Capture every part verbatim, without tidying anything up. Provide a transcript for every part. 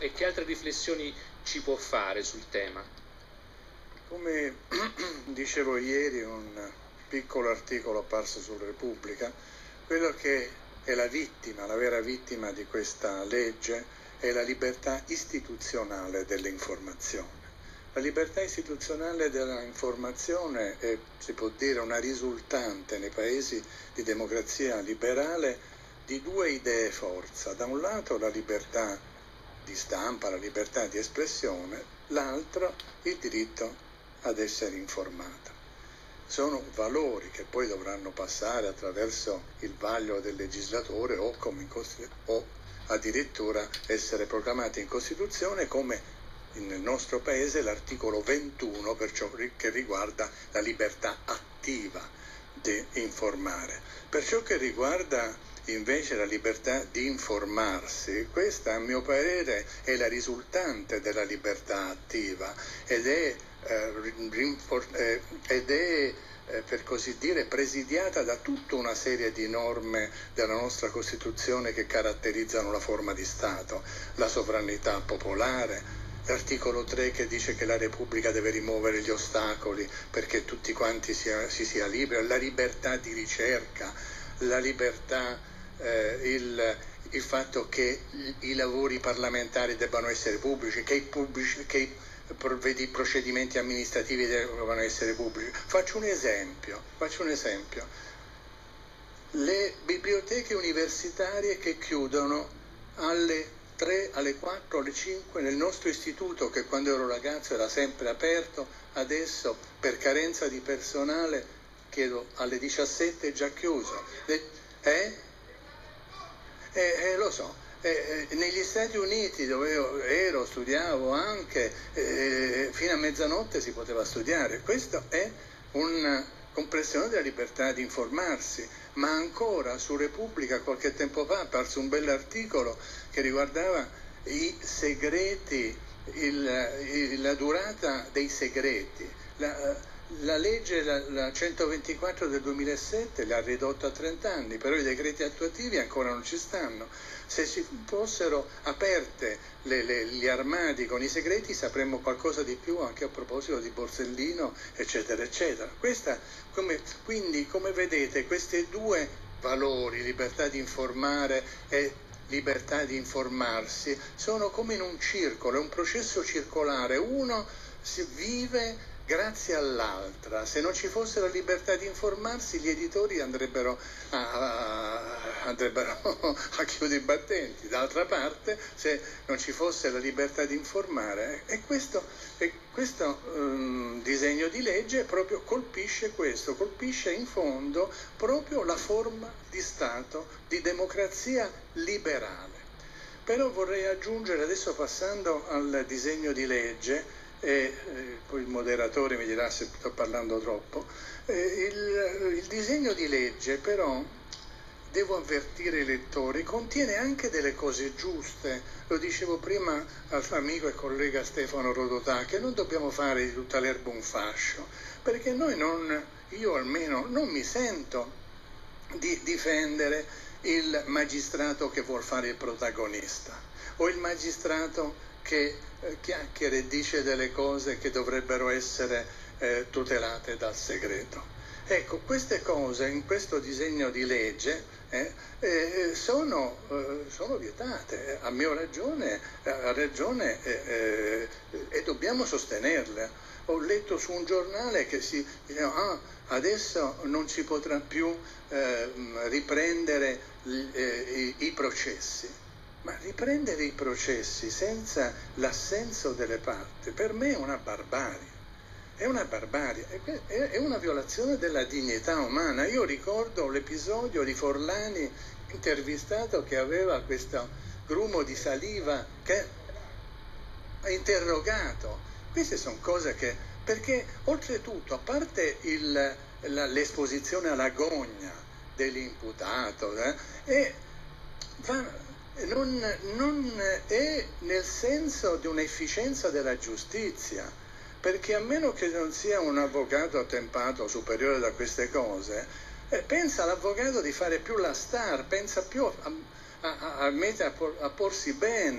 e che altre riflessioni ci può fare sul tema? Come dicevo ieri, un piccolo articolo apparso su Repubblica, quello che è la vittima, la vera vittima di questa legge è la libertà istituzionale dell'informazione. La libertà istituzionale dell'informazione è, si può dire, una risultante nei paesi di democrazia liberale di due idee forza. Da un lato la libertà di stampa, la libertà di espressione, l'altro il diritto ad essere informata. Sono valori che poi dovranno passare attraverso il vaglio del legislatore o, come in o addirittura essere proclamati in Costituzione, come nel nostro paese l'articolo ventuno per ciò che riguarda la libertà attiva di informare. Per ciò che riguarda invece la libertà di informarsi, questa a mio parere è la risultante della libertà attiva ed è, eh, eh, ed è eh, per così dire presidiata da tutta una serie di norme della nostra Costituzione che caratterizzano la forma di Stato, la sovranità popolare, l'articolo tre che dice che la Repubblica deve rimuovere gli ostacoli perché tutti quanti sia, si sia liberi, la libertà di ricerca, la libertà, eh, il, il fatto che i lavori parlamentari debbano essere pubblici, che i, pubblici, che i procedimenti amministrativi debbano essere pubblici. Faccio un esempio, faccio un esempio. Le biblioteche universitarie che chiudono alle tre, alle quattro, alle cinque, nel nostro istituto che quando ero ragazzo era sempre aperto, adesso per carenza di personale chiedo alle diciassette è già chiuso. Eh? Eh, eh, lo so, eh, eh, negli Stati Uniti dove io ero, studiavo anche, eh, fino a mezzanotte si poteva studiare. Questa è una compressione della libertà di informarsi, ma ancora su Repubblica qualche tempo fa è apparso un bell'articolo che riguardava i segreti, il, il, la durata dei segreti. La, la legge, la, la centoventiquattro del duemilasette l'ha ridotto a trenta anni, però i decreti attuativi ancora non ci stanno. Se si fossero aperte le, le, gli armadi con i segreti sapremmo qualcosa di più anche a proposito di Borsellino, eccetera, eccetera. Questa, come, quindi, come vedete, questi due valori, libertà di informare e libertà di informarsi, sono come in un circolo, è un processo circolare. Uno si vive grazie all'altra. Se non ci fosse la libertà di informarsi, gli editori andrebbero a, a, andrebbero a chiudere i battenti. D'altra parte, se non ci fosse la libertà di informare, e questo, e questo um, disegno di legge proprio colpisce questo, colpisce in fondo proprio la forma di Stato, di democrazia liberale. Però vorrei aggiungere, adesso passando al disegno di legge, e eh, poi il moderatore mi dirà se sto parlando troppo, eh, il, il disegno di legge però, devo avvertire i lettori, contiene anche delle cose giuste. Lo dicevo prima al amico e collega Stefano Rodotà, che non dobbiamo fare di tutta l'erba un fascio, perché noi non, io almeno non mi sento di difendere il magistrato che vuol fare il protagonista o il magistrato che eh, chiacchiera e dice delle cose che dovrebbero essere eh, tutelate dal segreto. Ecco, queste cose in questo disegno di legge eh, eh, sono, eh, sono vietate, a mio ragione, a ragione eh, eh, e dobbiamo sostenerle. Ho letto su un giornale che si ah, adesso non si potrà più eh, riprendere eh, i, i processi. Ma riprendere i processi senza l'assenso delle parti per me è una barbarie, è una barbarie, è una violazione della dignità umana. Io ricordo l'episodio di Forlani intervistato che aveva questo grumo di saliva che ha interrogato. Queste sono cose che, perché oltretutto, a parte il, la, l'esposizione alla gogna dell'imputato, eh, e va... Non, non è nel senso di un'efficienza della giustizia, perché a meno che non sia un avvocato attempato superiore da queste cose, eh, pensa l'avvocato di fare più la star, pensa più a, a, a, a, a porsi bene,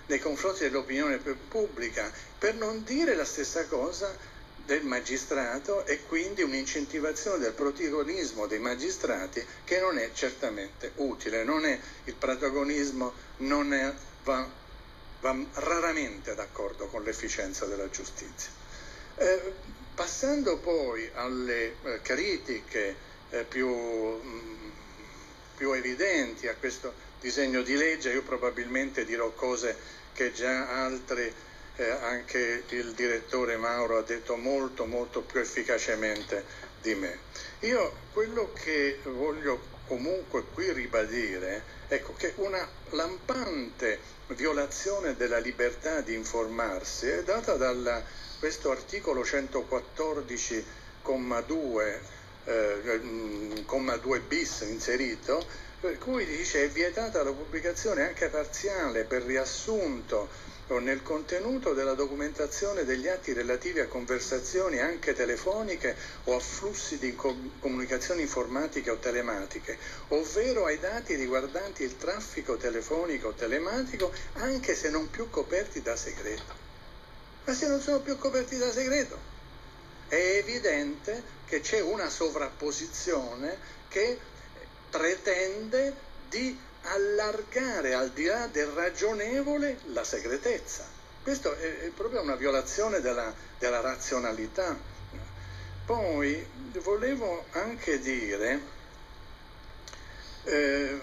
nei confronti dell'opinione pubblica, per non dire la stessa cosa del magistrato, e quindi un'incentivazione del protagonismo dei magistrati che non è certamente utile. Non è, il protagonismo non è, va, va raramente d'accordo con l'efficienza della giustizia. Eh, passando poi alle eh, critiche eh, più, mh, più evidenti a questo disegno di legge, io probabilmente dirò cose che già altri, Eh, anche il direttore Mauro ha detto molto molto più efficacemente di me. Io quello che voglio comunque qui ribadire, ecco, che una lampante violazione della libertà di informarsi è data da questo articolo centoquattordici comma due eh, comma due bis inserito, per cui dice: è vietata la pubblicazione anche parziale per riassunto o nel contenuto della documentazione degli atti relativi a conversazioni anche telefoniche o a flussi di comunicazioni informatiche o telematiche, ovvero ai dati riguardanti il traffico telefonico o telematico, anche se non più coperti da segreto. Ma se non sono più coperti da segreto, è evidente che c'è una sovrapposizione che pretende di allargare al di là del ragionevole la segretezza. Questo è, è proprio una violazione della, della razionalità. Poi volevo anche dire eh,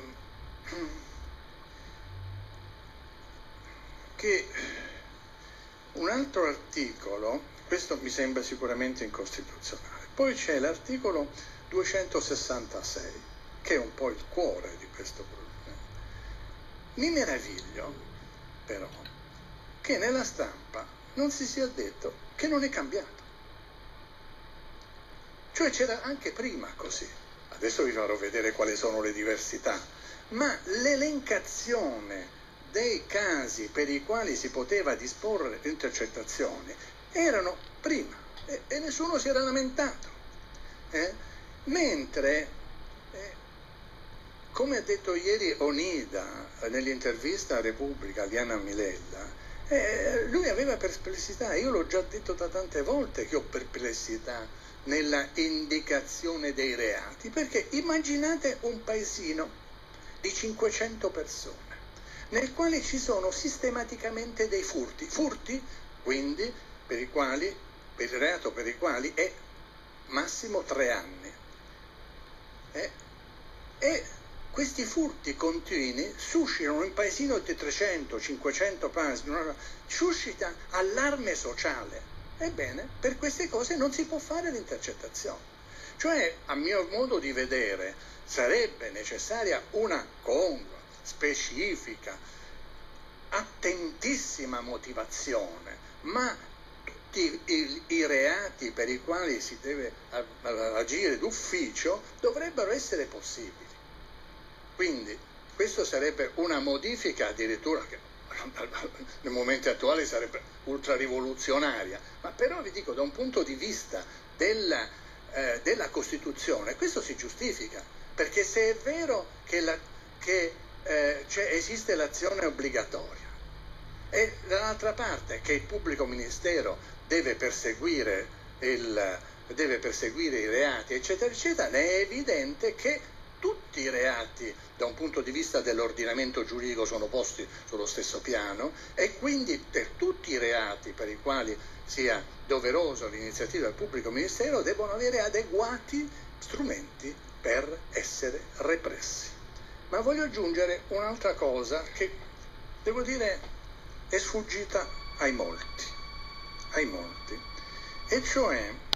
che un altro articolo, questo mi sembra sicuramente incostituzionale, poi c'è l'articolo duecentosessantasei, che è un po' il cuore di questo problema. Mi meraviglio però che nella stampa non si sia detto che non è cambiato. Cioè c'era anche prima così. Adesso vi farò vedere quali sono le diversità, ma l'elencazione dei casi per i quali si poteva disporre intercettazioni erano prima e, e nessuno si era lamentato. Eh? Mentre come ha detto ieri Onida nell'intervista a Repubblica di Anna Milella, eh, lui aveva perplessità. Io l'ho già detto da tante volte che ho perplessità nella indicazione dei reati, perché immaginate un paesino di cinquecento persone nel quale ci sono sistematicamente dei furti, furti quindi per i quali, per il reato per i quali è massimo tre anni. Eh, e questi furti continui suscitano in paesino di trecento cinquecento persone, suscita allarme sociale. Ebbene, per queste cose non si può fare l'intercettazione. Cioè, a mio modo di vedere, sarebbe necessaria una congrua, specifica, attentissima motivazione, ma tutti i, i reati per i quali si deve agire d'ufficio dovrebbero essere possibili. Quindi questo sarebbe una modifica addirittura che nel momento attuale sarebbe ultra rivoluzionaria, ma però vi dico, da un punto di vista della, eh, della Costituzione questo si giustifica, perché se è vero che, la, che eh, cioè esiste l'azione obbligatoria e dall'altra parte che il pubblico ministero deve perseguire, il, deve perseguire i reati eccetera eccetera, è evidente che tutti i reati da un punto di vista dell'ordinamento giuridico sono posti sullo stesso piano, e quindi per tutti i reati per i quali sia doveroso l'iniziativa del pubblico ministero devono avere adeguati strumenti per essere repressi. Ma voglio aggiungere un'altra cosa che devo dire è sfuggita ai molti, ai molti, e cioè